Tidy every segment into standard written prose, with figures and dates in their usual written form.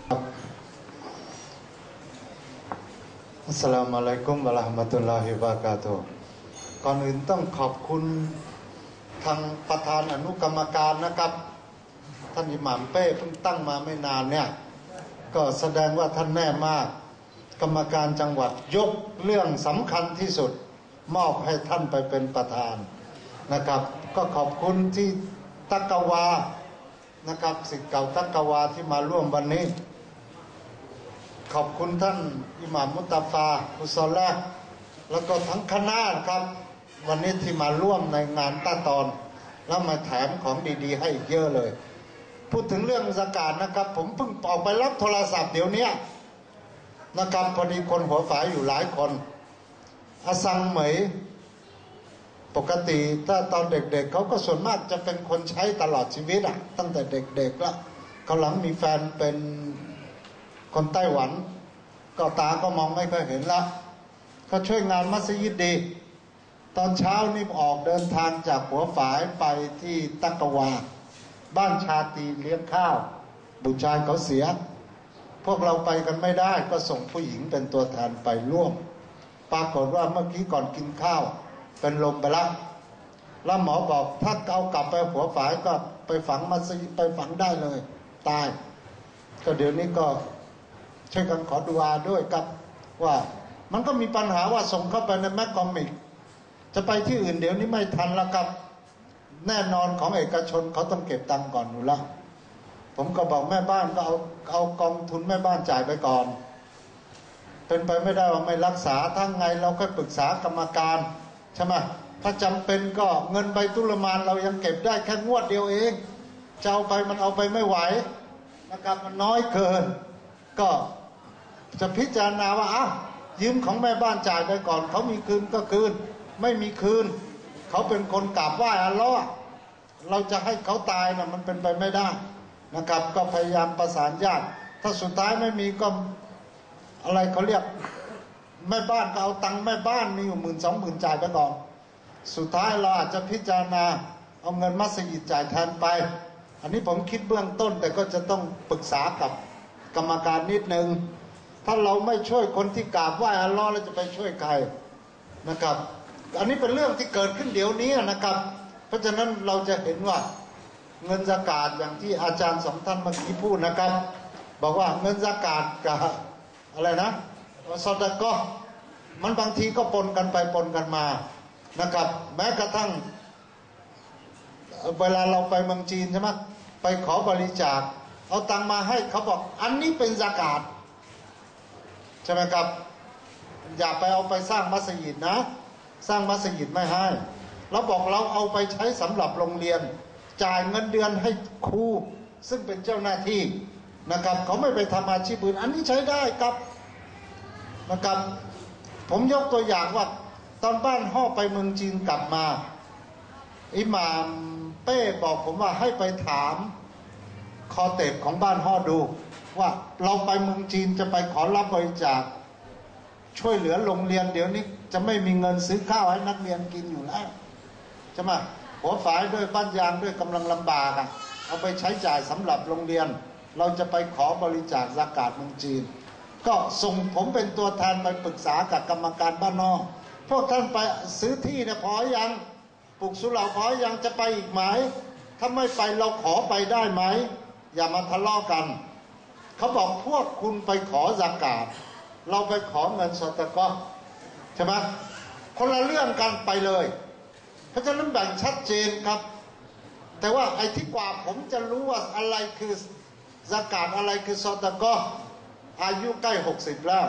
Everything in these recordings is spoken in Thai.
อัสสลามุอะลัยกุมวะเราะห์มะตุลลอฮิวะบะเราะกาตุฮ์ก่อนอื่นต้องขอบคุณทางประธานอนุกรรมการนะครับท่านอิหม่ามเป้เพิ่งตั้งมาไม่นานเนี่ยก็แสดงว่าท่านแน่มากกรรมการจังหวัดยกเรื่องสำคัญที่สุดมอบให้ท่านไปเป็นประธานนะครับก็ขอบคุณที่ตักกวานะครับศิษย์เก่าตักกวาที่มาร่วมวันนี้ขอบคุณท่านอิหม่ามมุตตาฟาอุซอละแล้วก็ทั้งคณะครับวันนี้ที่มาร่วมในงานตาตอนแล้วมาแถมของดีๆให้อีกเยอะเลยพูดถึงเรื่องซะกาตนะครับผมเพิ่งออกไปรับโทรศัพท์เดี๋ยวนี้นะครับพอดีคนหัวฝายอยู่หลายคนอาซังเหมยปกติถ้าตอนเด็กๆเขาก็ส่วนมากจะเป็นคนใช้ตลอดชีวิตอะตั้งแต่เด็กๆแล้วเขาหลังมีแฟนเป็นคนไต้หวันก็ตาก็มองไม่ค่อยเห็นละเขาช่วยงานมัสยิดดีตอนเช้านี่ออกเดินทางจากหัวฝายไปที่ตักกวาบ้านชาตรีเลี้ยงข้าวบุตรชายเขาเสียพวกเราไปกันไม่ได้ก็ส่งผู้หญิงเป็นตัวแทนไปร่วมปรากฏว่าเมื่อกี้ก่อนกินข้าวเป็นลมไปแล้วหมอบอกถ้าเอากลับไปหัวฝายก็ไปฝังมัสยิดไปฝังได้เลยตายก็เดี๋ยวนี้ก็ช่วยกันขอดุอาด้วยครับว่ามันก็มีปัญหาว่าส่งเข้าไปในแมกกอมิกจะไปที่อื่นเดี๋ยวนี้ไม่ทันแล้วครับแน่นอนของเอกชนเขาต้องเก็บตังค์ก่อนอยู่แล้วผมก็บอกแม่บ้านก็เอากองทุนแม่บ้านจ่ายไปก่อนเป็นไปไม่ได้ว่าไม่รักษาทั้งไงเราก็ปรึกษากรรมการใช่ไหมถ้าจำเป็นก็เงินใบตุลมานเรายังเก็บได้แค่งวดเดียวเองจะเอาไปมันเอาไปไม่ไหวนะครับมันน้อยเกินก็จะพิจารณาว่ายืมของแม่บ้านจ่ายไปก่อนเขามีคืนก็คืนไม่มีคืนเขาเป็นคนกราบไหว้อัลเลาะห์เราจะให้เขาตายนะมันเป็นไปไม่ได้นะครับก็พยายามประสานญาติถ้าสุดท้ายไม่มีก็อะไรเขาเรียกแม่บ้านก็เอาตังค์แม่บ้านมีอยู่10,000-20,000จ่ายไปก่อนสุดท้ายเราอาจจะพิจารณาเอาเงินมัสยิดจ่ายแทนไปอันนี้ผมคิดเบื้องต้นแต่ก็จะต้องปรึกษากับกรรมการนิดนึงถ้าเราไม่ช่วยคนที่กราบไหว้อัลเลาะห์เราจะไปช่วยใครนะครับอันนี้เป็นเรื่องที่เกิดขึ้นเดี๋ยวนี้นะครับเพราะฉะนั้นเราจะเห็นว่าเงินซะกาตอย่างที่อาจารย์สองท่านเมื่อกี้พูดนะครับบอกว่าเงินซะกาตกับอะไรนะซอดะกอฮ์มันบางทีก็ปนกันไปปนกันมานะครับแม้กระทั่งเวลาเราไปเมืองจีนใช่ไหมไปขอบริจาคเอาตังมาให้เขาบอกอันนี้เป็นซะกาตใช่ไหมครับอย่าไปเอาไปสร้างมัสยิดนะสร้างมัสยิดไม่ให้เราบอกเราเอาไปใช้สำหรับโรงเรียนจ่ายเงินเดือนให้ครูซึ่งเป็นเจ้าหน้าที่นะครับเขาไม่ไปทำอาชีพอื่นอันนี้ใช้ได้ครับนะครับผมยกตัวอย่างว่าตอนบ้านห่อไปเมืองจีนกลับมาอิหม่ามเป้บอกผมว่าให้ไปถามคอเต็บของบ้านห่อดูว่าเราไปเมืองจีนจะไปขอรับบริจาคช่วยเหลือโรงเรียนเดี๋ยวนี้จะไม่มีเงินซื้อข้าวให้นักเรียนกินอยู่แล้วใช่ไหมหัวฝายด้วยบ้านยางด้วยกำลังลำบากเอาไปใช้จ่ายสำหรับโรงเรียนเราจะไปขอบริจาคซะกาตเมืองจีนก็ส่งผมเป็นตัวแทนไปปรึกษากับกรรมการบ้านนอกพวกท่านไปซื้อที่เนี่ยพอยังปลูกสุเหร่าพอยังจะไปอีกไหมถ้าไม่ไปเราขอไปได้ไหมอย่ามาทะเลาะกันเขาบอกพวกคุณไปขอซะกาตเราไปขอเงินซอดะกอฮ์ใช่ไหมคนละเรื่องกันไปเลยเพราะฉะนั้นแบ่งชัดเจนครับแต่ว่าไอ้ที่กว่าผมจะรู้ว่าอะไรคือซะกาตอะไรคือซอดะกอฮ์อายุใกล้60แล้ว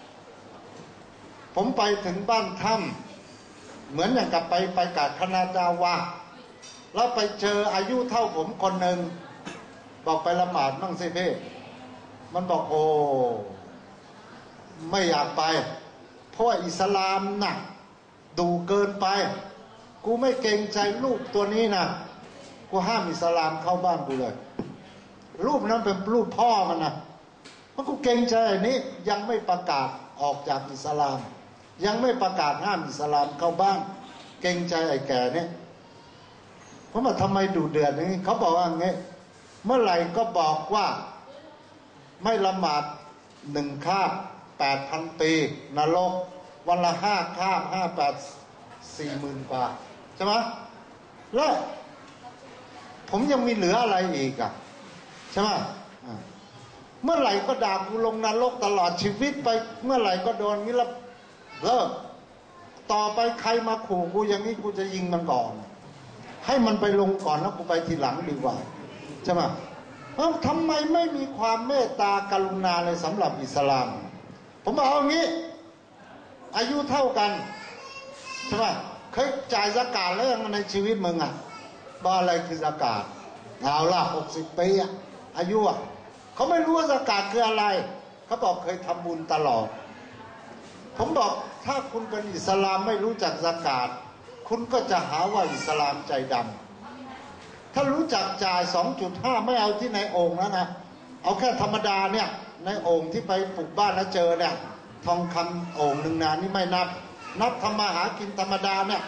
ผมไปถึงบ้านถ้ำเหมือนอย่างกับไปกาดคณะดาวะแล้วไปเจออายุเท่าผมคนหนึ่งบอกไปละหมาดมั่งสิเพ่มันบอกโอ้ไม่อยากไปเพราะอิสลามน่ะดูเกินไปกูไม่เกรงใจลูกตัวนี้นะกูห้ามอิสลามเข้าบ้านกูเลยรูปนั้นเป็นรูปพ่อมันนะเพราะกูเกรงใจนี้ยังไม่ประกาศออกจากอิสลามยังไม่ประกาศห้ามอิสลามเข้าบ้านเกรงใจไอ้แก่เนี่ยเพราะว่าทำไมดูเดือดอย่างนี้เขาบอกว่าไงเมื่อไหร่ก็บอกว่าไม่ละหมาด1 คาบ 8,000 ปีนรกวันละ5 คาบ 40,000 กว่าใช่ไหมแล้วผมยังมีเหลืออะไรอีกอ่ะใช่ไหมเมื่อไหร่ก็ด่ากูลงนรกตลอดชีวิตไปเมื่อไหร่ก็โดนงี้แล้วเลิกต่อไปใครมาขู่กูอย่างนี้กูจะยิงมันก่อนให้มันไปลงก่อนแล้วกูไปทีหลังดีกว่าใช่ไหมทำไมไม่มีความเมตตากรุณาเลยสำหรับอิสลามผมบอกเอางี้อายุเท่ากันใช่ไหมเคยจ่ายซะกาตแล้วยังในชีวิตมึงอ่ะบ้าอะไรคือซะกาตเอาล่ะ60 ปีอายุเขาไม่รู้ว่าซะกาตคืออะไรเขาบอกเคยทำบุญตลอดผมบอกถ้าคุณเป็นอิสลามไม่รู้จักซะกาตคุณก็จะหาว่าอิสลามใจดำถ้ารู้จักจ่าย 2.5 ไม่เอาที่ในโอ่งแล้วนะเอาแค่ธรรมดาเนี่ยในโอ่งที่ไปปลูกบ้านแล้วเจอเนี่ยทองคำโอ่งหนึ่งนานนี่ไม่นับทำมาหากินธรรมดาเนี่ย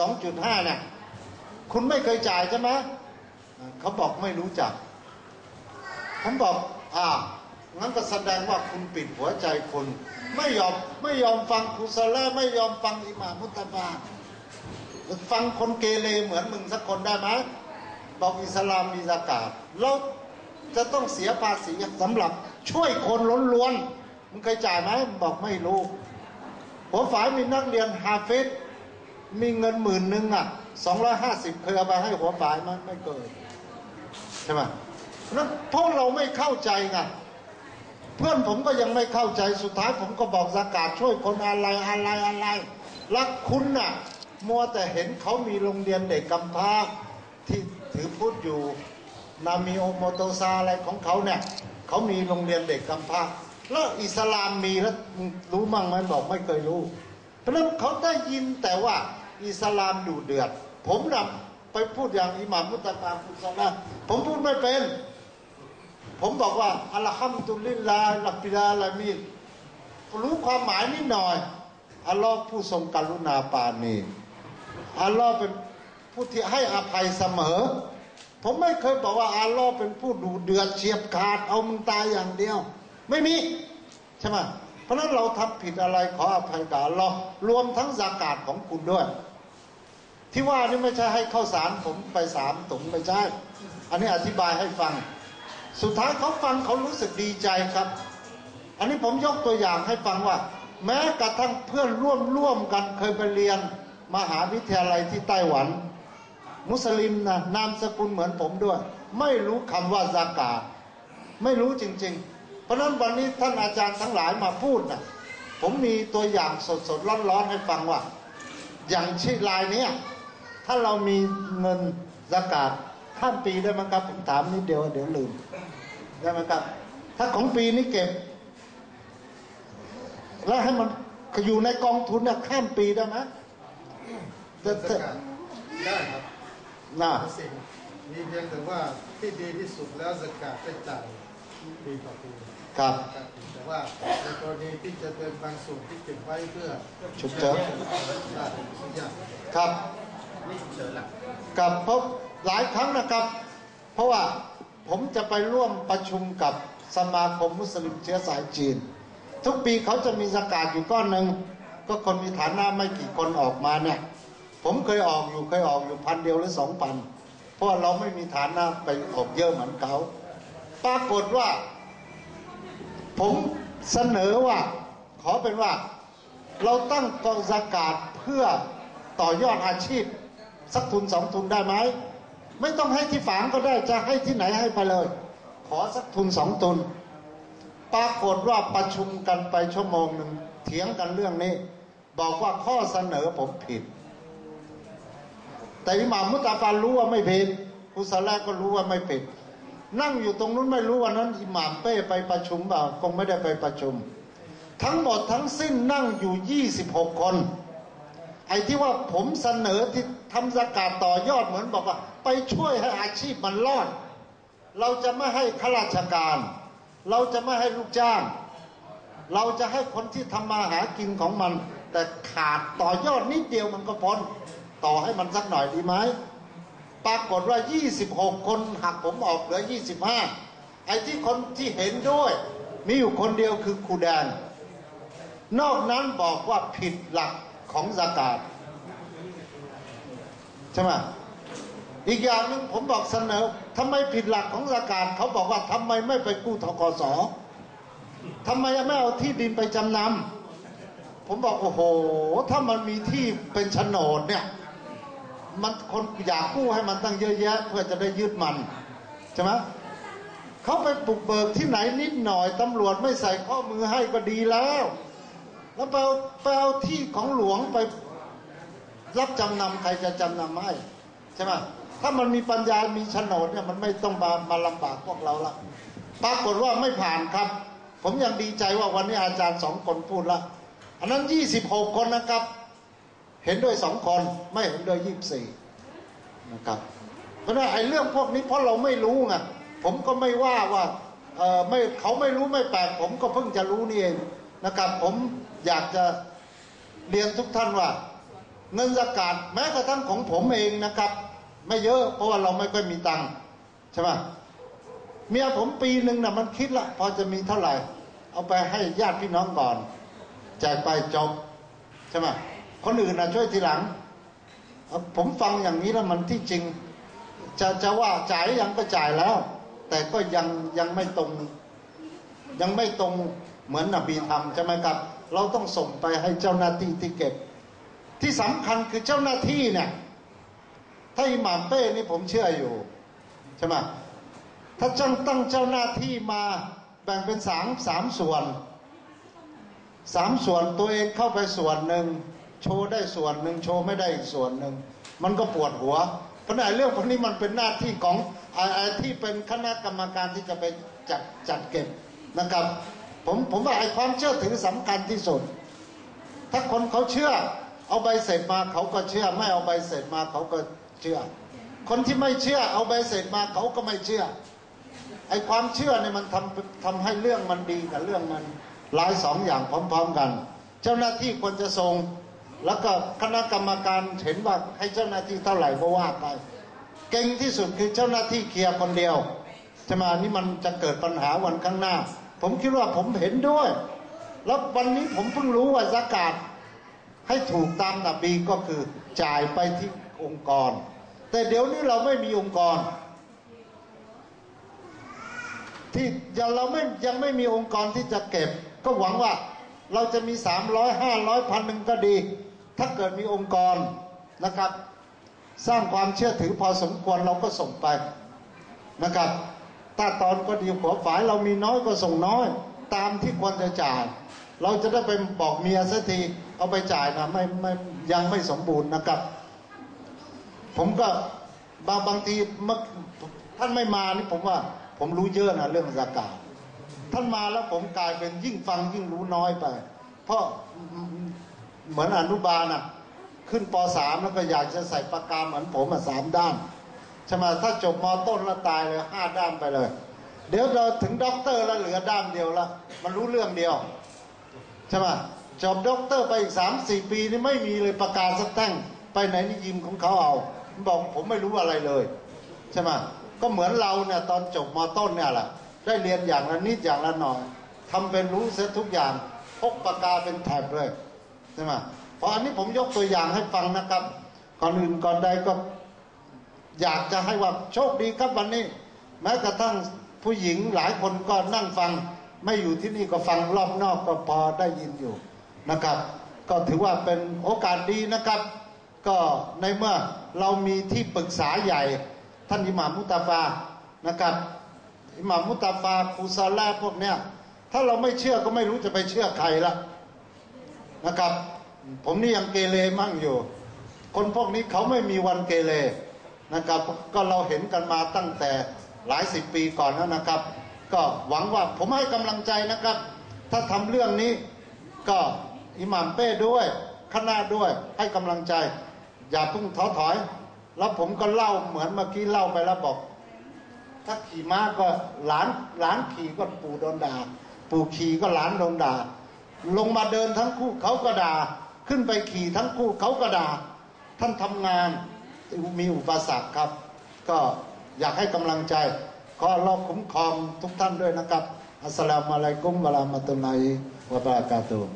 2.5 เนี่ยคุณไม่เคยจ่ายใช่ไหมเขาบอกไม่รู้จักผมบอกงั้นก็แสดงว่าคุณปิดหัวใจคุณไม่ยอมฟังครูซาเลห์ไม่ยอมฟังอิหม่ามมุตตบาฟังคนเกเรเหมือนมึงสักคนได้ไหมบอกอิสลามมีซะกาตเราจะต้องเสียภาษีสำหรับช่วยคนล้วนๆมึงเคยจ่ายไหมบอกไม่รู้หัวฝ่ายมีนักเรียนฮาฟิซมีเงิน10,000 250เคยเอาไปให้หัวฝ่ายมันไม่เกิดใช่ไหมนั้นเพราะเราไม่เข้าใจไงเพื่อนผมก็ยังไม่เข้าใจสุดท้ายผมก็บอกซะกาตช่วยคนอะไรรักคุณน่ะมัวแต่เห็นเขามีโรงเรียนเด็กกำพร้าที่ถือพุทธอยู่นามิโอโมโตซาอะไรของเขาเนี่ยเขามีโรงเรียนเด็กกำพร้าแล้วอิสลามมีแล้วรู้มั่งไหมบอกไม่เคยรู้เพราะนั้นเขาได้ยินแต่ว่าอิสลามดุเดือดผมนำไปพูดอย่างอิหม่ามมุตตบาคุณซานะผมพูดไม่เป็นผมบอกว่าอัลฮัมดุลิลลาฮิร็อบบิลอาลามีนรู้ความหมายนิดหน่อยอัลลอฮ์ผู้ทรงกรุณาปราณีอัลลอฮ์เป็นผู้ที่ให้อภัยเสมอผมไม่เคยบอกว่าอัลลอฮ์เป็นผู้ดุเดือดเฉียบขาดเอามึงตายอย่างเดียวไม่มีใช่ไหมเพราะนั้นเราทำผิดอะไรขออภัยกับอัลลอฮ์รวมทั้งซะกาตของคุณด้วยที่ว่านี่ไม่ใช่ให้ข้าวสารผมไป3 ถุงไม่ใช่อันนี้อธิบายให้ฟังสุดท้ายเขาฟังเขารู้สึกดีใจครับอันนี้ผมยกตัวอย่างให้ฟังว่าแม้กระทั่งเพื่อนร่วมกันเคยไปเรียนมหาวิทยาลัยที่ไต้หวันมุสลิมนะนามสกุลเหมือนผมด้วยไม่รู้คำว่าซะกาตไม่รู้จริงๆเพราะนั้นวันนี้ท่านอาจารย์ทั้งหลายมาพูดนะผมมีตัวอย่างสดๆร้อนๆให้ฟังว่าอย่างที่รายนี้ถ้าเรามีเงินซะกาตข้ามปีได้ไหมครับผมถามนิดเดียวเดี๋ยวลืมได้ไหมครับถ้าของปีนี้เก็บแล้วให้มันอยู่ในกองทุนเนี่ยข้ามปีได้ไหมได้ครับน่ามีเพียงแต่ว่าที่ดีที่สุดแล้วซะกาตได้จ่ายปีต่อปีครับแต่ว่าในกรณีที่จะเป็นบางส่วนที่เก็บไว้เพื่อฉุกเฉินได้สักอย่างครับนี่ฉุกเฉินละกับเพราะหลายครั้งนะครับเพราะว่าผมจะไปร่วมประชุมกับสมาคมมุสลิมเชื้อสายจีนทุกปีเขาจะมีซะกาตอยู่ก้อนหนึ่งก็คนมีฐานะไม่กี่คนออกมาเนี่ยผมเคยออกอยู่1,000 เดียวหรือ 2,000เพราะเราไม่มีฐานะไปออกเยอะเหมือนเขาปรากฏว่าผมเสนอว่าขอเป็นว่าเราตั้งกองซะกาตเพื่อต่อยอดอาชีพสักทุน2 ทุนได้ไหมไม่ต้องให้ที่ฝางก็ได้จะให้ที่ไหนให้ไปเลยขอสักทุน2 ทุนปรากฏว่าประชุมกันไป1 ชั่วโมงเถียงกันเรื่องนี้บอกว่าข้อเสนอผมผิดแต่อิหม่ามมุตตบารู้ว่าไม่ผิดครูซาเลห์ก็รู้ว่าไม่ผิดนั่งอยู่ตรงนู้นไม่รู้วันนั้นอิหม่ามเป้ไปประชุมเปล่าคงไม่ได้ไปประชุมทั้งหมดทั้งสิ้นนั่งอยู่26 คนไอ้ที่ว่าผมเสนอที่ทำซะกาตต่อยอดเหมือนบอกว่าไปช่วยให้อาชีพมันรอดเราจะไม่ให้ข้าราชการเราจะไม่ให้ลูกจ้างเราจะให้คนที่ทำมาหากินของมันแต่ขาดต่อยอดนิดเดียวมันก็พ้นต่อให้มันสักหน่อยดีไหมปรากฏว่า26 คนหักผมออกเหลือ25ไอ้ที่คนที่เห็นด้วยมีอยู่คนเดียวคือครูแดนนอกนั้นบอกว่าผิดหลักของซะกาตใช่ไหมอีกอย่างหนึ่งผมบอกเสนอทำไมผิดหลักของซะกาตเขาบอกว่าทำไมไม่ไปกู้ธกส.ทำไมไม่เอาที่ดินไปจำนำผมบอกโอ้โหถ้ามันมีที่เป็นโฉนดเนี่ยมันคนอยากกู้ให้มันตั้งเยอะแยะเพื่อจะได้ยึดมันใช่ไหมเขาไปปลุกเบิกที่ไหนนิดหน่อยตำรวจไม่ใส่ข้อมือให้ก็ดีแล้วแล้วไปเอาที่ของหลวงไปรับจำนำใครจะจำนำให้ใช่ไหมถ้ามันมีปัญญามีโฉนดเนี่ยมันไม่ต้องมาลำบากพวกเราละปรากฏว่าไม่ผ่านครับผมยังดีใจว่าวันนี้อาจารย์2 คนพูดละอันนั้น26 คนนะครับเห็นด้วย2 คนไม่เห็นด้วย24นะครับเพราะฉะนั้นไอ้เรื่องพวกนี้เพราะเราไม่รู้ไงผมก็ไม่ว่าไม่เขาไม่รู้ไม่แปลกผมก็เพิ่งจะรู้นี่เองนะครับผมอยากจะเรียนทุกท่านว่าเงินซะกาตแม้กระทั่งของผมเองนะครับไม่เยอะเพราะว่าเราไม่ค่อยมีตังค์ใช่ไหมเมียผมปีหนึ่งน่ะมันคิดละพอจะมีเท่าไหร่เอาไปให้ญาติพี่น้องก่อนแจกไปจบใช่ไหมคนอื่นนะช่วยทีหลังผมฟังอย่างนี้แล้วมันที่จริงจะว่าจ่ายยังก็จ่ายแล้วแต่ก็ยังไม่ตรงเหมือนนบีทำใช่ไหมครับเราต้องส่งไปให้เจ้าหน้าที่ที่เก็บที่สำคัญคือเจ้าหน้าที่เนี่ยถ้าอิหม่ามเป้นี่ผมเชื่ออยู่ใช่ไหมถ้าตั้งเจ้าหน้าที่มาแบ่งเป็นสามส่วนตัวเองเข้าไปส่วนหนึ่งโชว์ได้ส่วนหนึ่งโชว์ไม่ได้อีกส่วนหนึ่งมันก็ปวดหัวเพราะในเรื่องพวกนี้มันเป็นหน้าที่ของที่เป็นคณะกรรมการที่จะไปจัดเก็บนะครับผมว่าไอ้ความเชื่อถือสำคัญที่สุดถ้าคนเขาเชื่อเอาใบเสร็จมาเขาก็เชื่อไม่เอาใบเสร็จมาเขาก็เชื่อคนที่ไม่เชื่อเอาใบเสร็จมาเขาก็ไม่เชื่อไอ้ความเชื่อเนี่ยมันทำให้เรื่องมันดีกับเรื่องมันหลาย2 อย่างพร้อมๆกันเจ้าหน้าที่ควรจะส่งแล้วก็คณะกรรมการเห็นว่าให้เจ้าหน้าที่เท่าไหร่ก็ว่าไปเก่งที่สุดคือเจ้าหน้าที่เคลียร์คนเดียวจะมานี่มันจะเกิดปัญหาวันข้างหน้าผมคิดว่าผมเห็นด้วยแล้ววันนี้ผมเพิ่งรู้ว่าซะกาตให้ถูกตามนบีก็คือจ่ายไปที่องค์กรแต่เดี๋ยวนี้เราไม่มีองค์กรที่ยังไม่มีองค์กรที่จะเก็บก็หวังว่าเราจะมี300 500 1,000ก็ดีถ้าเกิดมีองค์กรนะครับสร้างความเชื่อถือพอสมควรเราก็ส่งไปนะครับถ้าตอนก็ดีหัวฝายเรามีน้อยก็ส่งน้อยตามที่ควรจะจ่ายเราจะได้ไปบอกเมียสักทีเอาไปจ่ายนะไม่ยังไม่สมบูรณ์นะครับผมก็บางทีท่านไม่มานี่ผมว่าผมรู้เยอะนะเรื่องซะกาตท่านมาแล้วผมกลายเป็นยิ่งฟังยิ่งรู้น้อยไปเพราะเหมือนอนุบาลน่ะขึ้นป.3 แล้วก็อยากจะใส่ปากกาเหมือนผม3 ด้านใช่ไหมถ้าจบม.ต้นแล้วตายเลย5 ด้านไปเลยเดี๋ยวเราถึงด็อกเตอร์แล้วเหลือด้านเดียวละมันรู้เรื่องเดียวใช่ไหมจบด็อกเตอร์ไปอีก3-4 ปีนี่ไม่มีเลยปากกาสักแท่งไปไหนนี่ยืมของเขาเอาบอกผมไม่รู้อะไรเลยใช่ไหมก็เหมือนเราเนี่ยตอนจบม.ต้นเนี่ยแหละได้เรียนอย่างละนิดอย่างละหน่อยทำเป็นรู้เสียทุกอย่างพกปากกาเป็นแถบเลยใช่ไหมเพราะอันนี้ผมยกตัวอย่างให้ฟังนะครับก่อนอื่นก่อนใดก็อยากจะให้ว่าโชคดีครับวันนี้แม้กระทั่งผู้หญิงหลายคนก็นั่งฟังไม่อยู่ที่นี่ก็ฟังรอบนอกก็พอได้ยินอยู่นะครับก็ถือว่าเป็นโอกาสดีนะครับก็ในเมื่อเรามีที่ปรึกษาใหญ่ท่านอิหม่ามมุตตาฟานะครับอิหม่ามมุตตาฟาครูซาลาพวกเนี้ยถ้าเราไม่เชื่อก็ไม่รู้จะไปเชื่อใครละนะครับผมนี่ยังเกเรมั่งอยู่คนพวกนี้เขาไม่มีวันเกเรนะครับก็เราเห็นกันมาตั้งแต่หลาย10 ปีก่อนแล้วนะครับก็หวังว่าผมให้กำลังใจนะครับถ้าทำเรื่องนี้ก็อิหม่ามเป้ด้วยคณะด้วยให้กำลังใจอย่าเพิ่งท้อถอยแล้วผมก็เล่าเหมือนเมื่อกี้เล่าไปแล้วบอกถ้าขี่ม้าก็หลานขี่ก็ปู่โดนด่าปู่ขี่ก็หลานโดนด่าลงมาเดินทั้งคู่เขาก็ด่าขึ้นไปขี่ทั้งคู่เขาก็ด่าท่านทำงานมีอุปสรรคครับก็อยากให้กำลังใจขออัลเลาะห์คุ้มครองทุกท่านด้วยนะครับอัสสลามุอะลัยกุมวะเราะห์มะตุลลอฮิวะบะเราะกาตุฮ์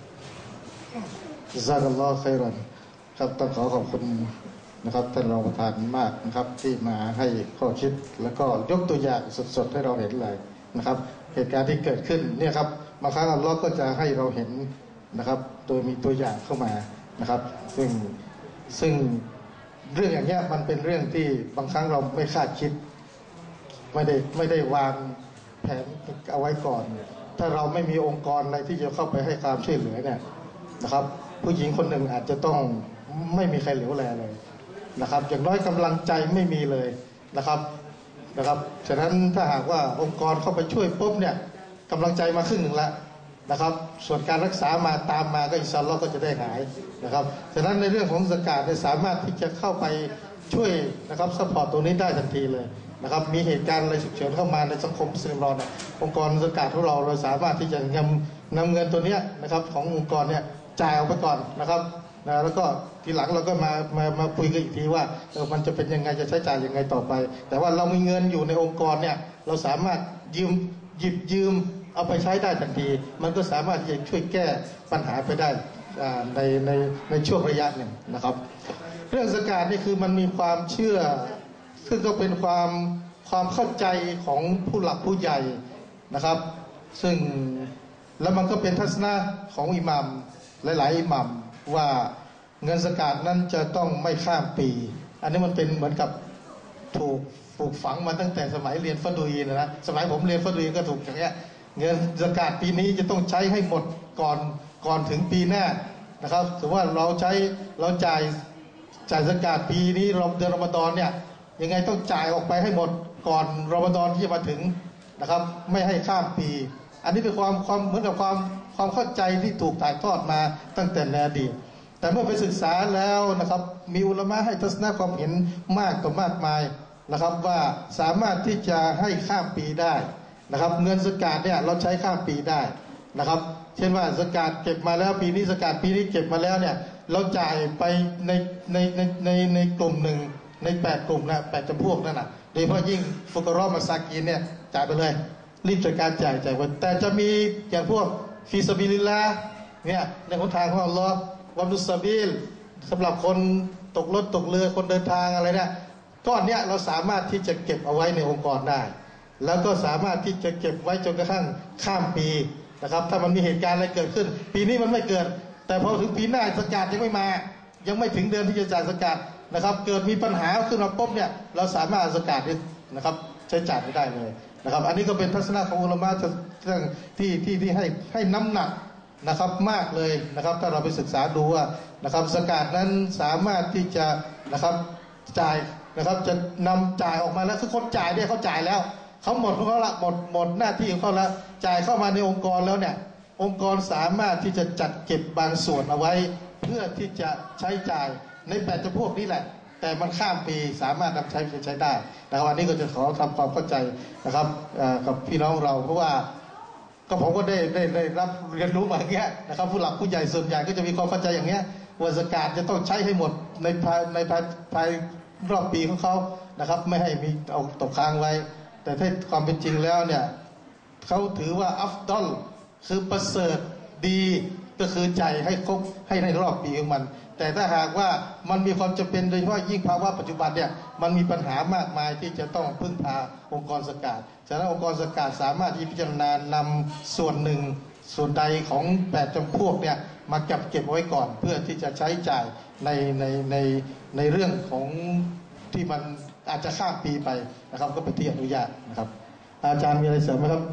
ญะซากัลลอฮุค็อยรันครับต้องขอขอบคุณนะครับท่านรองประธานมากนะครับที่มาให้ข้อคิดแล้วก็ยกตัวอย่างสดๆให้เราเห็นเลยนะครับเหตุการณ์ที่เกิดขึ้นเนี่ยครับบางครั้งอัลลอฮ์ก็จะให้เราเห็นนะครับโดยมีตัวอย่างเข้ามานะครับซึ่งเรื่องอย่างเงี้ยมันเป็นเรื่องที่บางครั้งเราไม่คาดคิดไม่ได้วางแผนเอาไว้ก่อนถ้าเราไม่มีองค์กรอะไรที่จะเข้าไปให้ความช่วยเหลือเนี่ยนะครับผู้หญิงคนหนึ่งอาจจะต้องไม่มีใครเหลียวแลเลยนะครับอย่างน้อยกำลังใจไม่มีเลยนะครับฉะนั้นถ้าหากว่าองค์กรเข้าไปช่วยปุ๊บเนี่ยกำลังใจมาครึ่งหนึ่งแล้วนะครับส่วนการรักษามาตามมาก็อินชาอัลลอฮ์ก็จะได้หายนะครับฉะนั้นในเรื่องของซะกาตเนี่ยสามารถที่จะเข้าไปช่วยนะครับซัพพอร์ตตรงนี้ได้ทันทีเลยนะครับมีเหตุการณ์อะไรฉุกเฉินเข้ามาในสังคมมุสลิมเราเนี่ยองค์กรซะกาตของเราสามารถที่จะนำเงินตัวเนี้ยนะครับขององค์กรเนี่ยจ่ายออกไปก่อนนะครับแล้วก็ทีหลังเราก็มาคุยกันอีกทีว่ามันจะเป็นยังไงจะใช้จ่ายยังไงต่อไปแต่ว่าเรามีเงินอยู่ในองค์กรเนี่ยเราสามารถหยิบยืมเอาไปใช้ได้ทันทีมันก็สามารถที่จะช่วยแก้ปัญหาไปได้ในช่วงระยะหนึ่งนะครับเรื่องซะกาตนี่คือมันมีความเชื่อซึ่งก็เป็นความเข้าใจของผู้หลักผู้ใหญ่นะครับซึ่งแล้วมันก็เป็นทัศนะของอิหมัมหลายๆอิหมัมว่าเงินซะกาตนั้นจะต้องไม่ข้ามปีอันนี้มันเป็นเหมือนกับถูกปลูกฝังมาตั้งแต่สมัยเรียนฟัดดุยนะสมัยผมเรียนฟัดดุยก็ถูกอย่างเงี้ยเงินซะกาตปีนี้จะต้องใช้ให้หมดก่อนถึงปีหน้านะครับถือว่าเราจ่ายซะกาตปีนี้เดือนรอมฎอนเนี่ยยังไงต้องจ่ายออกไปให้หมดก่อนรอมฎอนที่จะมาถึงนะครับไม่ให้ข้ามปีอันนี้เป็นความเหมือนกับความเข้าใจที่ถูกถ่ายทอดมาตั้งแต่ในอดีตแต่เมื่อไปศึกษาแล้วนะครับมีอุลามะให้ทัศนะความเห็นมากต่อมากมายนะครับว่าสามารถที่จะให้ข้ามปีได้นะครับเงินซะกาตเนี่ยเราใช้ข้ามปีได้นะครับเช่นว่าซะกาตเก็บมาแล้วปีนี้ซะกาตปีนี้เก็บมาแล้วเนี่ยเราจ่ายไปในกลุ่มหนึ่งใน8กลุ่มนะ8จำพวกนั่นน่ะโดยเฉพาะยิ่งฟุกะเราะห์มัสากีนเนี่ยจ่ายไปเลยรีบจัดการจ่ายไปแต่จะมีอย่างพวกฟีซาบิลิลลาห์เนี่ยในหนทางของอัลเลาะห์วันุสซาบิลสำหรับคนตกรถตกเรือคนเดินทางอะไรเนี่ยก้อนเนี้ยเราสามารถที่จะเก็บเอาไว้ในองค์กรได้แล้วก็สามารถที่จะเก็บไว้จนกระทั่งข้ามปีนะครับถ้ามันมีเหตุการณ์อะไรเกิดขึ้นปีนี้มันไม่เกิดแต่พอถึงปีหน้าซะกาตยังไม่มายังไม่ถึงเดือนที่จะจ่ายซะกาตนะครับเกิดมีปัญหาขึ้นมาปุ๊บเนี่ยเราสามารถซะกาตนะครับใช้จ่ายได้เลยนะครับอันนี้ก็เป็นทัศนะของอุลามะที่ให้น้ำหนักนะครับมากเลยนะครับถ้าเราไปศึกษาดูว่านะครับซะกาตนั้นสามารถที่จะนะครับจ่ายนะครับจะนำจ่ายออกมาแล้วคือคนจ่ายเนี่ยเขาจ่ายแล้วเขาหมดของเขาละหมดหน้าที่ของเขาแล้วจ่ายเข้ามาในองค์กรแล้วเนี่ยองค์กรสามารถที่จะจัดเก็บบางส่วนเอาไว้เพื่อที่จะใช้จ่ายใน8จำพวกนี้แหละแต่มันข้ามปีสามารถนำใช้ได้นะครับอันนี้ก็จะขอทำความเข้าใจนะครับกับพี่น้องเราเพราะว่าก็ผมก็ได้รับเรียนรู้มาอย่างเงี้ยนะครับผู้หลักผู้ใหญ่ส่วนใหญ่ก็จะมีความเข้าใจอย่างเงี้ยว่าซะกาตจะต้องใช้ให้หมดในภายรอบปีของเขานะครับไม่ให้มีเอาตกค้างไว้แต่ถ้าความเป็นจริงแล้วเนี่ยเขาถือว่าอัฟฎอลคือประเสริฐดีก็คือจ่ายให้ครบให้ในรอบปีของมันแต่ถ้าหากว่ามันมีความจำเป็นโดยเฉพาะยิ่งภาวะปัจจุบันเนี่ยมันมีปัญหามากมายที่จะต้องพึ่งพาองค์กรซะกาตฉะนั้นองค์กรซะกาตสามารถที่พิจารณานำส่วนหนึ่งส่วนใดของ8จำพวกเนี่ยมาเก็บไว้ก่อนเพื่อที่จะใช้จ่ายในเรื่องของที่มันอาจจะข้ามปีไปนะครับก็เป็นที่อนุญาตนะครับอาจารย์มีอะไรเสริมไหมครับ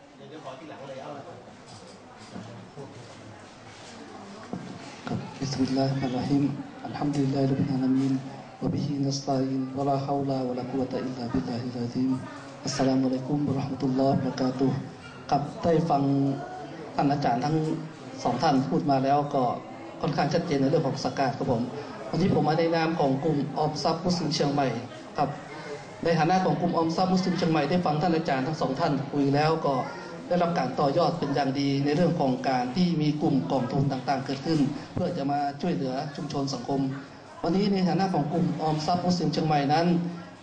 บิสมิลลาฮิรเราะห์มานิรเราะฮีมอัลฮัมดุลิลลาฮิร็อบบิลอาลามีนวะบิฮินัสตะอีนวะลาฮาวลาวะลากุวะตะอิลลาบิลลาฮิลอะซีมอัสสลามุอะลัยกุมวะเราะห์มะตุลลอฮิวะบะเราะกาตุฮ์ครับได้ฟังท่านอาจารย์ทั้ง2ท่านพูดมาแล้วก็ค่อนข้างชัดเจนในเรื่องของซะกาตครับผมวันนี้ผมมาในนามของกลุ่มออมทรัพย์มุสลิมเชียงใหม่ครับในฐานะของกลุ่มออมทรัพย์มุสลิมเชียงใหม่ได้ฟังท่านอาจารย์ทั้ง2ท่านคุยแล้วก็ได้รับการต่อยอดเป็นอย่างดีในเรื่องของการที่มีกลุ่มกองทุนต่างๆเกิดขึ้นเพื่อจะมาช่วยเหลือชุมชนสังคมวันนี้ในฐานะของกลุ่มออมทรัพย์มุสลิมเชียงใหม่นั้น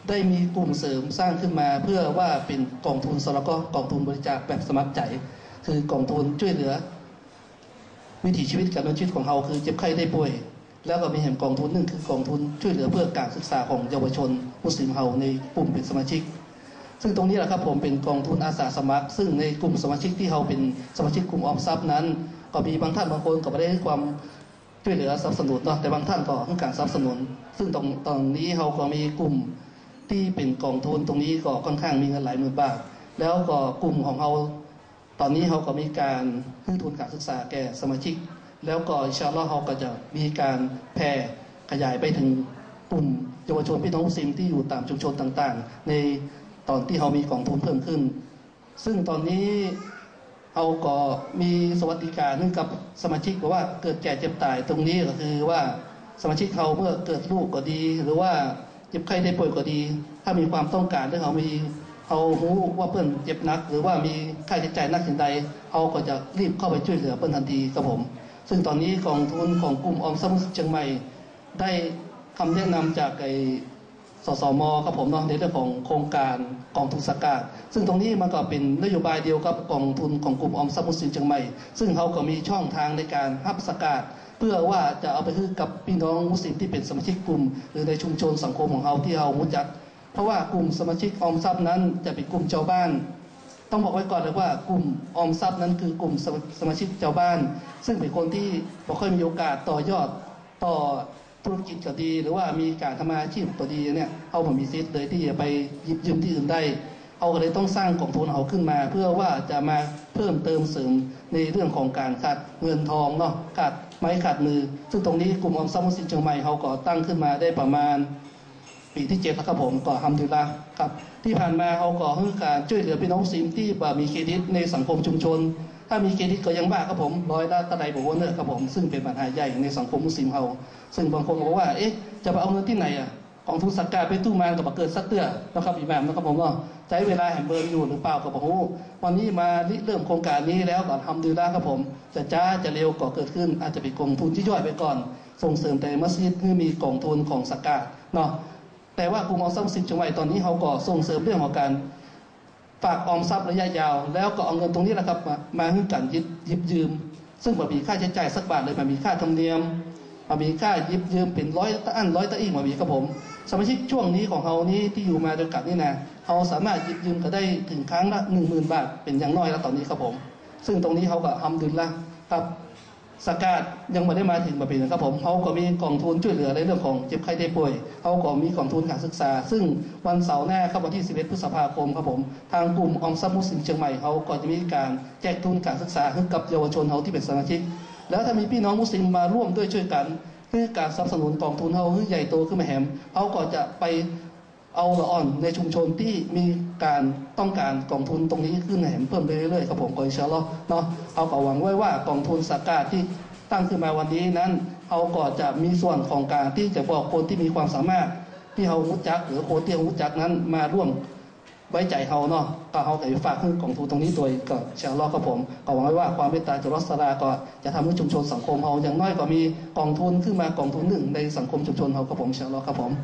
ได้มีกลุ่มเสริมสร้างขึ้นมาเพื่อว่าเป็นกองทุนสแล้วก็กองทุนบริจาคแบบสมัครใจคือกองทุนช่วยเหลือวิถีชีวิตการดำเนินชีวิตของเราคือเจ็บไข้ได้ป่วยแล้วก็มีแห่งกองทุนหนึ่งคือกองทุนช่วยเหลือเพื่อการศึกษาของเยาวชนมุสลิมเราในกลุ่มเป็นสมาชิกซึ่งตรงนี้แหละครับผมเป็นกองทุนอาสาสมัครซึ่งในกลุ่มสมาชิกที่เราเป็นสมาชิกกลุ่มออมทรัพย์นั้นก็มีบางท่านบางคนก็ไม่ได้ให้ความช่วยเหลือสนับสนุนเนาะแต่บางท่านก็ให้การสนับสนุนซึ่งตรงนี้เราก็มีกลุ่มที่เป็นกองทุนตรงนี้ก็ค่อนข้างมีเงินหลายหมื่นบาทแล้วก็กลุ่มของเราตอนนี้เราก็มีการให้ทุนการศึกษาแก่สมาชิกแล้วก็อินชาอัลลอฮ์เราก็จะมีการแผ่ขยายไปถึงกลุ่มเยาวชนพี่น้องมุสลิมที่อยู่ตามชุมชนต่างๆในตอนที่เรามีกองทุนเพิ่มขึ้นซึ่งตอนนี้เราก็มีสวัสดิการนึงกับสมาชิกบอกว่าเกิดแก่เจ็บตายตรงนี้ก็คือว่าสมาชิกเราเมื่อเกิดลูกก็ดีหรือว่าเจ็บไข้ได้ป่วยก็ดีถ้ามีความต้องการที่เขารู้ว่าเพื่อนเจ็บหนักหรือว่ามีค่าใช้จ่ายนักสิ่งใดเขาก็จะรีบเข้าไปช่วยเหลือเพื่อนทันทีครับผมซึ่งตอนนี้กองทุนของกลุ่มออมทรัพย์เชียงใหม่ได้คำแนะนำจากสสม.ครับผมเนาะในเรื่องของโครงการกองทุนสกัดซึ่งตรงนี้มันก็เป็นนโยบายเดียวกับกองทุนของกลุ่มออมทรัพย์มุสลิมเชียงใหม่ซึ่งเขาก็มีช่องทางในการรับสกัดเพื่อว่าจะเอาไปให้กับพี่น้องมุสลิมที่เป็นสมาชิกกลุ่มหรือในชุมชนสังคมของเราที่เรารู้จักเพราะว่ากลุ่มสมาชิกออมทรัพย์นั้นจะเป็นกลุ่มชาวบ้านต้องบอกไว้ก่อนเลยว่ากลุ่มออมทรัพย์นั้นคือกลุ่มสมาชิกชาวบ้านซึ่งเป็นคนที่ไม่ค่อยมีโอกาสต่อยอดต่อธุรกิจก็ดีหรือว่ามีการทำอาชีพก็ดีเนี่ยเอาผมมีสิทธิ์เลยที่จะไปหยิบยืมที่อื่นได้เอาก็เลยต้องสร้างกองทุนเอาขึ้นมาเพื่อว่าจะมาเพิ่มเติมเสริมในเรื่องของการขาดเงินทองเนาะขาดไม้ขาดมือซึ่งตรงนี้กลุ่มออมทรัพย์มุสลิมเชียงใหม่เขาก็ตั้งขึ้นมาได้ประมาณปีที่7แล้วครับผมก็ทำดีละครับที่ผ่านมาเขาก็ให้การช่วยเหลือพี่น้องมุสลิมที่มีเครดิตในสังคมชุมชนถ้ามีเครดิตก็ยังบ้าครับผมร้อยละตะไดบอกว่าเนอะครับผมซึ่งเป็นปัญหาใหญ่ในสังคมมุสลิมเราซึ่งบางคนบอกว่าจะไปเอาเงินที่ไหนอ่ะกองทุนสักการไปตู้มานกับเกิดสักเตื้อนะครับอีแมมนะครับผมเนาะใช้เวลาแหมเบิร์นอยู่หรือเปล่ากับผมวันนี้มาเริ่มโครงการนี้แล้วก็ทำดีแล้วครับผมจะเร็วก็เกิดขึ้นอาจจะเป็นกองทุนที่ย่อยไปก่อนส่งเสริมแต่มัสยิดที่มีกองทุนของสักการเนาะแต่ว่ากลุ่มออมทรัพย์มุสลิมจังหวัดตอนนี้เขาก็ส่งเสริมเรื่องของการฝากออมทรัพย์ระยะยาวแล้วก็เอาเงินตรงนี้แหละครับมาให้กันหยิบยืมซึ่งแบบมีค่าใช้จ่ายสักบาทเลยมันมีค่าธรรมเนียมมันมีค่าหยิบยืมเป็นร้อยตะอี้มันมีครับผมสมาชิกช่วงนี้ของเรานี้ที่อยู่มาโดยกันนี่นะเขาสามารถหยิบยืมก็ได้ถึงครั้งละ 10,000 บาทเป็นอย่างน้อยแล้วตอนนี้ครับผมซึ่งตรงนี้เขาก็ทำดุลละครับสกัดยังไม่ได้มาถึงแบบนี้นะครับผมเขาก็มีกองทุนช่วยเหลือในเรื่องของเจ็บไข้ได้ป่วยเขาก็มีกองทุนการศึกษาซึ่งวันเสาร์หน้าครับวันที่11 พฤษภาคมครับผมทางกลุ่มออมทรัพย์มุสลิมเชียงใหม่เขาก็จะมีการแจกทุนการศึกษาให้กับเยาวชนเขาที่เป็นสมาชิกแล้วถ้ามีพี่น้องมุสลิมมาร่วมด้วยช่วยกันคือการสนับสนุนกองทุนเขาให้ใหญ่โตขึ้นมาแหมเขาก็จะไปเอาละอ่อนในชุมชนที่มีการต้องการกองทุนตรงนี้ขึ้นแหมเพิ่มเรื่อยๆครับผมก็อินชาอัลลอฮ์เนาะเขาก็หวังไว้ว่ากองทุนสกัดที่ตั้งขึ้นมาวันนี้นั้นเขาก็จะมีส่วนของการที่จะบอกคนที่มีความสามารถที่เขารู้จักหรือคนที่เขารู้จักนั้นมาร่วมไว้ใจเขาเนาะก็เขาก็ฝากขึ้นกองทุนตรงนี้โดยก็อินชาอัลลอฮ์ครับผมก็หวังไว้ว่าความเมตตาจากอัลเลาะห์ตะอาลาก็จะทำให้ชุมชนสังคมเขาอย่างน้อยก็มีกองทุนขึ้นมากองทุนหนึ่งในสังคมชุมชนเขาครับผมอินชาอัลลอฮ์ครับผม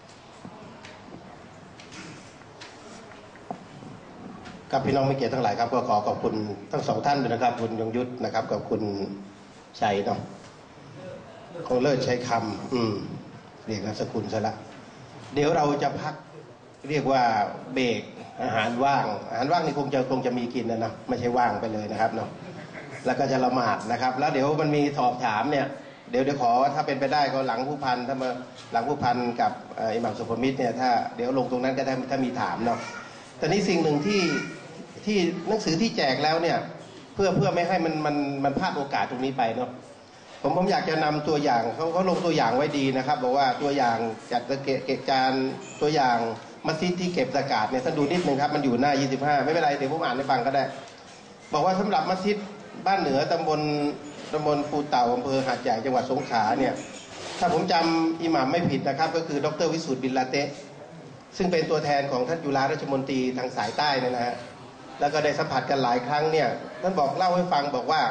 ครับพี่น้องไม่เกียรติทั้งหลายครับก็ขอบคุณทั้งสองท่านด้วยนะครับคุณยงยุทธนะครับกับคุณชัยเนาะคงเลิศใช้คำเรียกนามสกุลซะละเดี๋ยวเราจะพักเรียกว่าเบรกอาหารว่างนี่คงจะมีกินนะไม่ใช่ว่างไปเลยนะครับเนาะแล้วก็จะละหมาดนะครับแล้วเดี๋ยวมันมีสอบถามเนี่ยเดี๋ยวขอถ้าเป็นไปได้ก็หลังผู้พันถ้ามาหลังผู้พันกับอิหม่ามสุภมิตรเนี่ยถ้าเดี๋ยวลงตรงนั้นก็ได้ถ้ามีถามเนาะแต่นี่สิ่งหนึ่งที่หนังสือที่แจกแล้วเนี่ยเพื่อไม่ให้มันพลาดโอกาสตรงนี้ไปเนาะผมอยากจะนำตัวอย่างเขาลงตัวอย่างไว้ดีนะครับบอกว่าตัวอย่างจัดเก็บจานตัวอย่างมัสยิดที่เก็บซะกาตเนี่ยท่านดูนิดนึงครับมันอยู่หน้า25ไม่เป็นไรเดี๋ยวผมอ่านให้ฟังก็ได้บอกว่าสำหรับมัสยิดบ้านเหนือตำบลภูเต่าอำเภอหาดใหญ่จังหวัดสงขลาเนี่ยถ้าผมจำอิหม่ามไม่ผิดนะครับก็คือดร.วิสุทธิ์บินลาเตะซึ่งเป็นตัวแทนของท่านจุฬาราชมนตรีทางสายใต้นะฮะแล้วก็ได้สัมผัสกันหลายครั้งเนี่ยท่านเล่าให้ฟังบอกว่า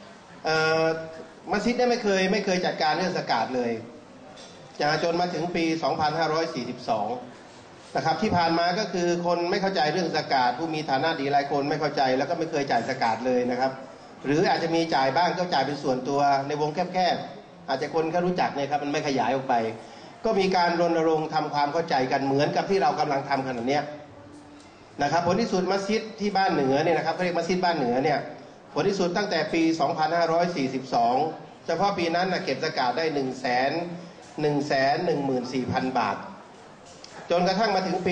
มัสยิดได้ไม่เคยจัดการเรื่องสกาดเลยจนมาถึงปี 2542 นะครับที่ผ่านมาก็คือคนไม่เข้าใจเรื่องซะกาตผู้มีฐานะดีหลายคนไม่เข้าใจแล้วก็ไม่เคยจ่ายซะกาตเลยนะครับหรืออาจจะมีจ่ายบ้างก็จ่ายเป็นส่วนตัวในวงแคบๆอาจจะคนแค่รู้จักเนี่ยครับมันไม่ขยายออกไปก็มีการรณรงค์ทำความเข้าใจกันเหมือนกับที่เรากำลังทำขณะนี้นะครับผลที่สุดมัสยิดที่บ้านเหนือเนี่ยนะครับเขาเรียกมัสยิดบ้านเหนือเนี่ยผลที่สุดตั้งแต่ปี 2542เฉพาะปีนั้นเก็บซะกาตได้114,000 บาทจนกระทั่งมาถึงปี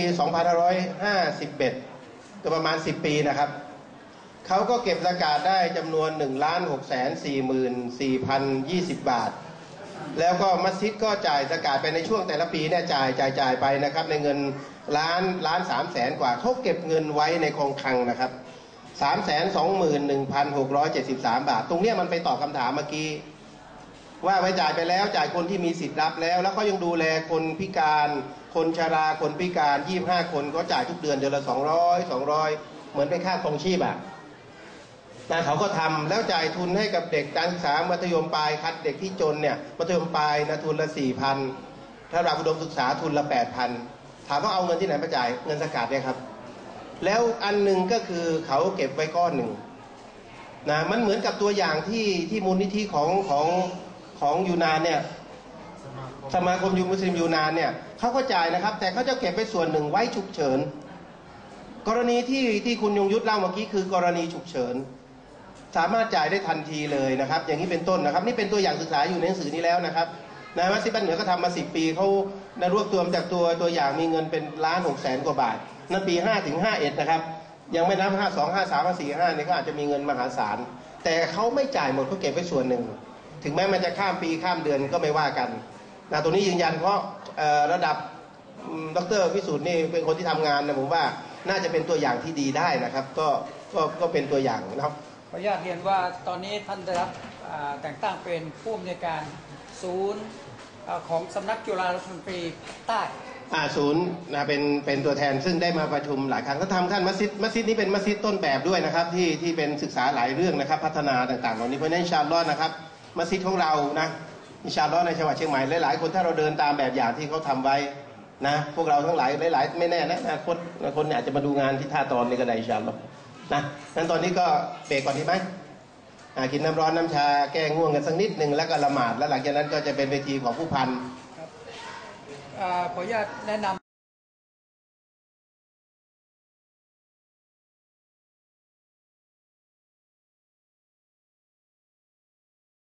2551ก็ประมาณ10 ปีนะครับเขาก็เก็บซะกาตได้จำนวน 1,644,020 บาทแล้วก็มัสยิดก็จ่ายซะกาตไปในช่วงแต่ละปีเนี่ยจ่ายไปนะครับในเงินล้าน3แสนกว่าเขาเก็บเงินไว้ในคงคลังนะครับ 321,673 บาทตรงเนี้ยมันไปตอบคำถามเมื่อกี้ว่าไปจ่ายไปแล้วจ่ายคนที่มีสิทธิ์รับแล้วเขายังดูแลคนพิการคนชราคนพิการ25 คนเขาจ่ายทุกเดือนละ200เหมือนเป็นค่าครองชีพนะเขาก็ทำแล้วจ่ายทุนให้กับเด็กการศึกษามัธยมปลายคัดเด็กที่จนเนี่ยมัธยมปลายนะทุนละ 4,000 ถ้าระดับอุดมศึกษาทุนละ 8,000 ถามว่าเอาเงินที่ไหนมาจ่ายเงินซะกาตเนี่ยครับแล้วอันหนึ่งก็คือเขาเก็บไว้ก้อนหนึ่งนะมันเหมือนกับตัวอย่างที่มูลนิธิของยูนานเนี่ยสมาคมมุสลิมยูนานเนี่ยเขาก็จ่ายนะครับแต่เขาจะเก็บไว้ส่วนหนึ่งไว้ฉุกเฉินกรณีที่คุณยงยุทธเล่าเมื่อกี้คือกรณีฉุกเฉินสามารถจ่ายได้ทันทีเลยนะครับอย่างนี้เป็นต้นนะครับนี่เป็นตัวอย่างศึกษาอยู่ในหนังสือนี้แล้วนะครับนายมัสยิดบ้านเหนือก็ทำมา10 ปีเขาได้รวบรวมจากตัวอย่างมีเงินเป็น1,600,000 กว่าบาทนั่นปี5 ถึง 51นะครับยังไม่นับ52 53 54 55นี่ก็อาจจะมีเงินมหาศาลแต่เขาไม่จ่ายหมดเขาเก็บไว้ส่วนหนึ่งถึงแม้มันจะข้ามปีข้ามเดือนก็ไม่ว่ากันนะตรงนี้ยืนยันเพราะระดับดร.วิสุทธิ์นี่เป็นคนที่ทำงานนะผมว่าน่าจะเป็นตัวอย่างที่ดีได้นะครับก็เป็นตัวอย่างนะครับขออนุญาตเรียนว่าตอนนี้ท่านได้รับแต่งตั้งเป็นผู้อำนวยการศูนย์ของสำนักจุฬาลงกรณ์ใต้ศูนย์นะเป็นตัวแทนซึ่งได้มาประชุมหลายครั้งก็ทำท่านมัสยิดนี้เป็นมัสยิดต้นแบบด้วยนะครับที่เป็นศึกษาหลายเรื่องนะครับพัฒนาต่างๆเหล่านี้เพราะฉะนั้นอินชาอัลลอฮ์นะครับมัสยิดของเรานะอินชาอัลลอฮ์ในจังหวัดเชียงใหม่หลายๆคนถ้าเราเดินตามแบบอย่างที่เขาทำไว้นะพวกเราทั้งหลายหลายๆไม่แน่นะคนอาจจะมาดูงานที่ท่าตอนนี้ก็ได้อินชาอัลลอฮ์นะงั้นตอนนี้ก็เบรกก่อนดีไหมกินน้ำร้อนน้ำชาแก้ง่วงกันสักนิดหนึ่งแล้วก็ละหมาดแล้วหลังจากนั้นก็จะเป็นเวทีของผู้พันขออนุญาตแนะนำ